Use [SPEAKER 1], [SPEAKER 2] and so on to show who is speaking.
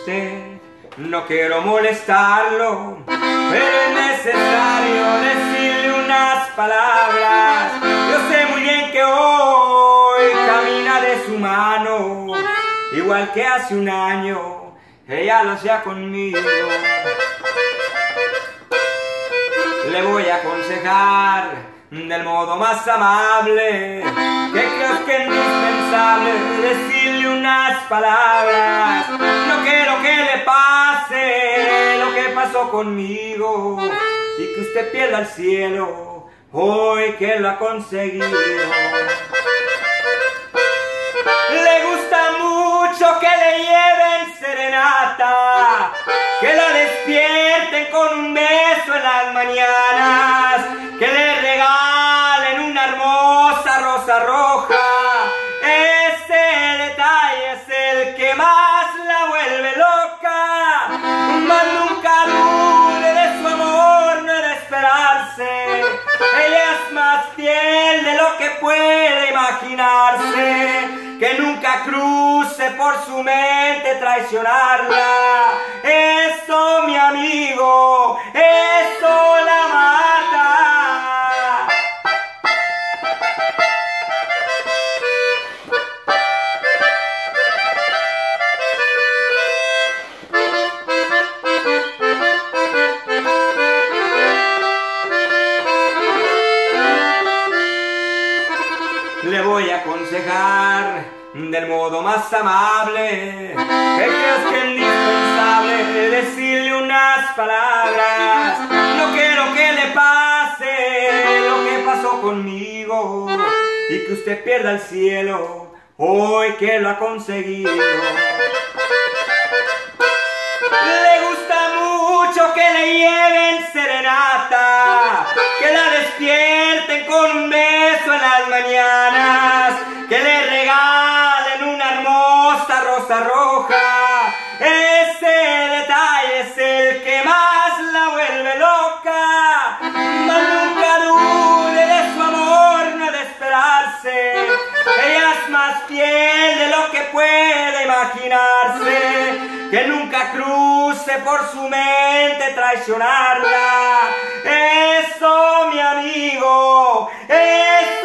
[SPEAKER 1] usted, no quiero molestarlo, pero es necesario decirle unas palabras. Yo sé muy bien que hoy camina de su mano, igual que hace un año ella lo hacía conmigo. Le voy a aconsejar del modo más amable que creo que es indispensable decirle unas palabras. No quiero que le pase lo que pasó conmigo y que usted pierda el cielo hoy que lo ha conseguido. Le gusta mucho que le lleven serenata, que la despierten con un beso en las mañanas, que le regalen una hermosa rosa roja. Ese detalle es el que más la vuelve loca. Mas nunca dude de su amor, no he de esperarse. Ella es más fiel de lo que puede imaginarse. Que nunca cruce por su mente traicionarla. Eso, mi amigo, eso la mata. Le voy a aconsejar del modo más amable que creo que es indispensable decirle unas palabras. No quiero que le pase lo que pasó conmigo y que usted pierda el cielo hoy que lo ha conseguido. Le gusta mucho que le lleven serenata, que la despierten con un beso en las mañanas, que le regalen una hermosa rosa roja. Ese detalle es el que más la vuelve loca. Mas nunca dude de su amor, no ha de esperarse. Ella es más fiel de lo que puede imaginarse. Que nunca cruce por su mente traicionarla. Eso, mi amigo, eso.